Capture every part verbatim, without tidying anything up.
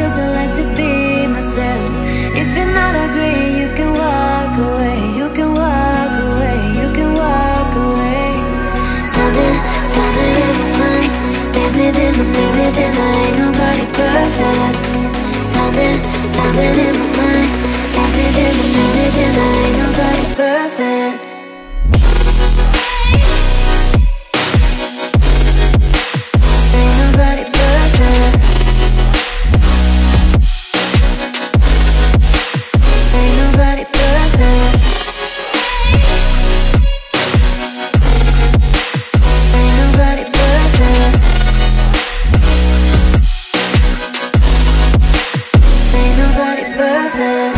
cause I like to be myself. If you're not agree, you can walk away. You can walk away, you can walk away. Something, something in my mind makes me think, makes me think that ain't nobody perfect. Something, something in my mind makes me think, makes me think that ain't nobody perfect. Ain't nobody perfect. Ain't nobody perfect. Ain't nobody perfect. Ain't nobody perfect.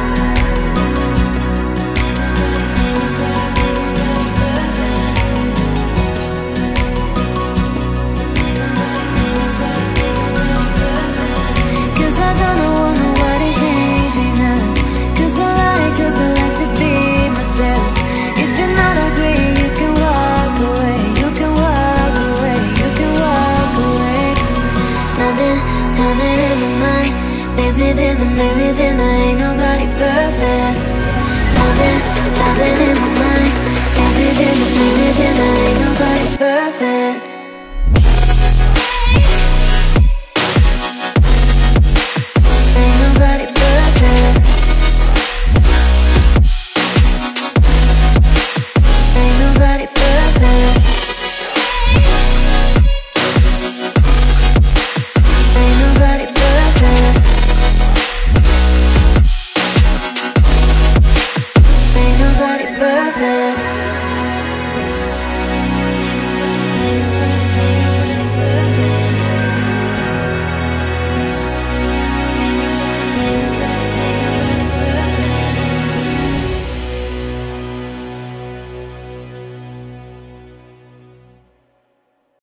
Cause I don't want nobody change me now. Cause I like, cause I like to be myself. If you're not agree, you can walk away. You can walk away, you can walk away. Something, something in my mind makes me think, that makes me think that ain't nobody perfect. Something, something in my mind makes me think, that makes me think that ain't nobody perfect.